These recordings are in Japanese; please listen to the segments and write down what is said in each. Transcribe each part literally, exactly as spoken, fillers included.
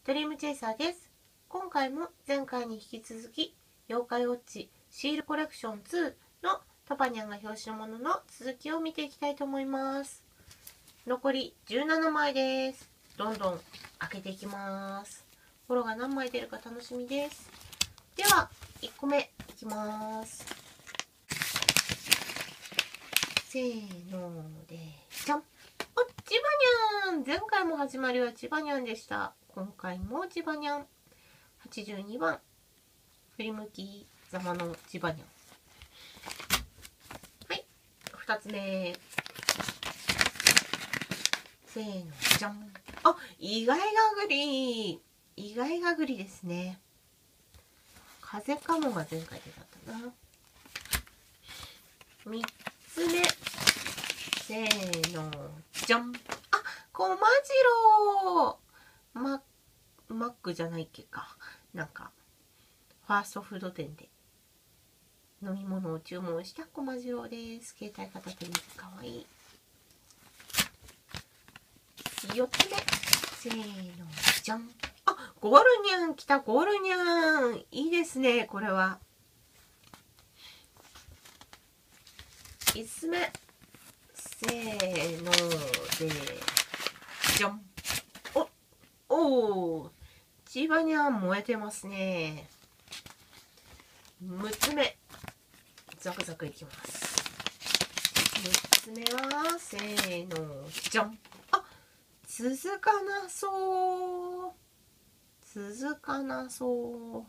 ドリームチェイサーです。今回も前回に引き続き、妖怪ウォッチシールコレクションツーのトパニャンが表紙のものの続きを見ていきたいと思います。残りじゅうななまいです。どんどん開けていきます。フォローが何枚出るか楽しみです。では、いっこめいきます。せーので、じゃん。お、ジバニャン。前回も始まりはジバニャンでした。今回もジバニャン。はちじゅうにばん。振り向きざまのジバニャン。はい。ふたつめ。せーの、じゃん。あ、意外がぐり。意外がぐりですね。風かもが前回でだったな。みっつめ。せーの、じゃん。あ、コマジロー。マ、マックじゃないっけか。なんか、ファーストフード店で飲み物を注文したコマジローです。携帯片手にかわいい。よっつめ。せーの、じゃん。あ、ゴールニャン来た、ゴールニャン。いいですね、これは。いっつめ。せーので、じゃん。お、おー。ジバニャン燃えてますね。むっつめ。ザクザクいきます。むっつめは、せーの、じゃん。あ、続かなそう。続かなそう。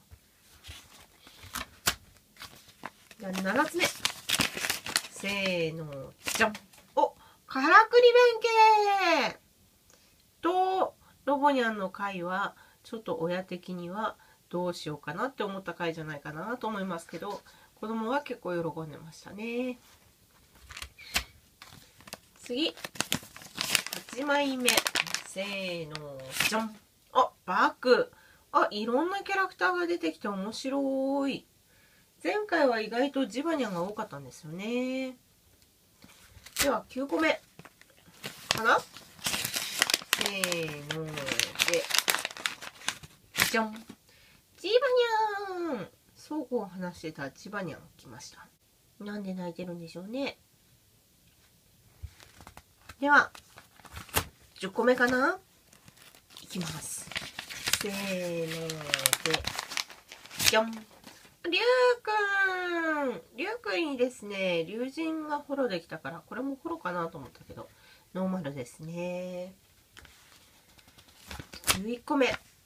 じゃあ、ななつめ。せーの、じゃん。お、からくり弁慶と、ロボニャンの回は、ちょっと親的にはどうしようかなって思った回じゃないかなと思いますけど、子供は結構喜んでましたね。次、はちまいめ。せーの、じゃん。あ、バッグ。あ、いろんなキャラクターが出てきて面白い。前回は意外とジバニャンが多かったんですよね。では、きゅうこめ。かな？せーので、じゃん。ジバニャン。そうこう話してたジバニャン来ました。なんで泣いてるんでしょうね。では、じゅっこめかな？いきます。せーので、じゃん。りゅうくん。りゅうくんいいですね。龍神がフォローできたから、これもフォローかなと思ったけど、ノーマルですね。じゅういっこめ。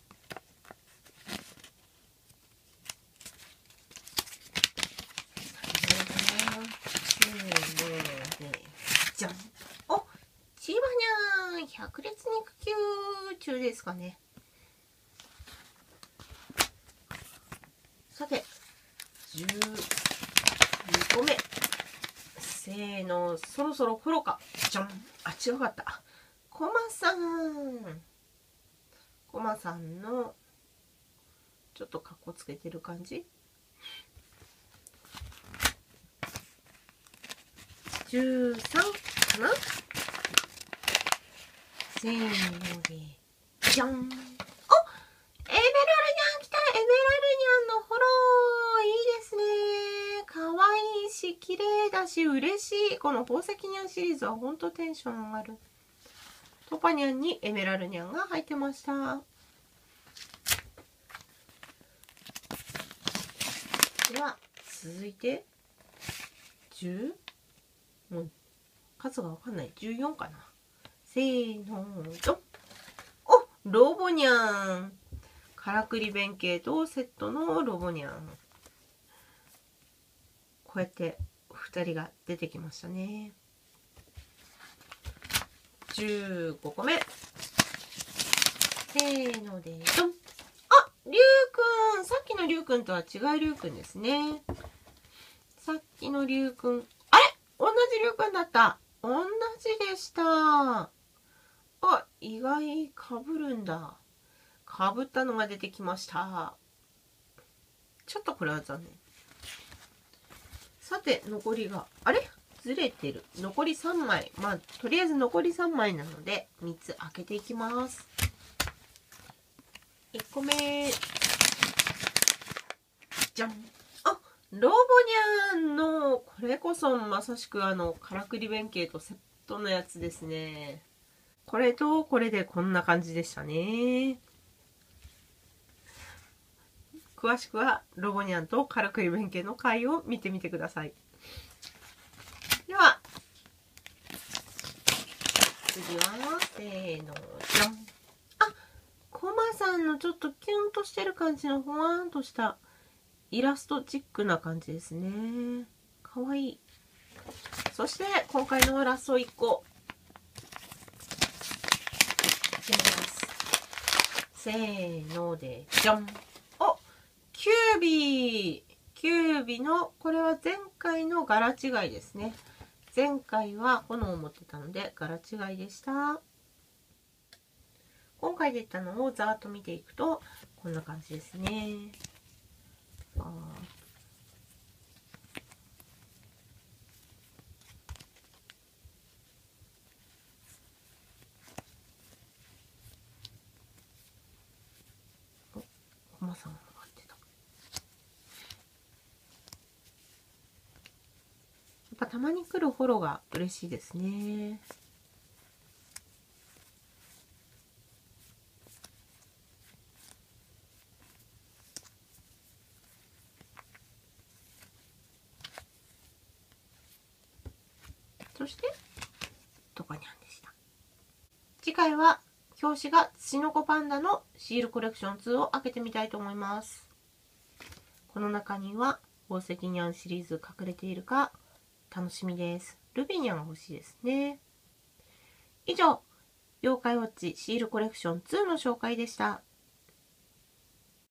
じゃん。お、ジバニャン百列肉球中ですかね。さて、じゅうにこめ。せーの、そろそろフォローか。じゃん。あ、違かった。コマさん。コマさんの、ちょっとカッコつけてる感じ。じゅうさんかな？せーので、じゃん。お、エメラルニャン来た。エメラルニャンのフォロー。いいですね。かわいいし、綺麗だし、嬉しい。この宝石ニャンシリーズはほんとテンション上がる。トパニャンにエメラルニャンが入ってました。では、続いて、じゅう？もう、数がわかんない。じゅうよんかな。せーの、どん。お、ロボニャン。からくり弁慶とセットのロボニャン。こうやってふたりが出てきましたね。じゅうごこめ。せーので、どん。あ、りゅうくん。さっきのりゅうくんとは違うりゅうくんですね。さっきのりゅうくん。あれ？同じりゅうくんだった。同じでした。あ、意外かぶるんだ。かぶったのが出てきました。ちょっとこれは残念。さて、残りが、あれ？ずれてる。残りさんまい。まあ、とりあえず残りさんまいなので、みっつ開けていきます。 いっこめ。じゃん。あ、ロボニャンの、これこそまさしくあの、からくり弁慶とセットのやつですね。これとこれでこんな感じでしたね。詳しくはロボニャンとからくり弁慶の回を見てみてください。では、次は、せーの、じゃん。あ、コマさんのちょっとキュンとしてる感じのほわーんとしたイラストチックな感じですね。かわいい。そして、今回のラストいっこ。いきます。せーので、じゃん。お、キュービー。キュービーの、これは前回の柄違いですね。前回は炎を持ってたので柄違いでした。今回出たのをざーっと見ていくとこんな感じですね。あお、コマさんが入ってた。やっぱたまに来るフォローが嬉しいですね。そしてトカニャンでした。次回は表紙がツチノコパンダのシールコレクションツーを開けてみたいと思います。この中には宝石ニャンシリーズ隠れているか楽しみです。ルビニャンが欲しいですね。以上、妖怪ウォッチシールコレクションツーの紹介でした。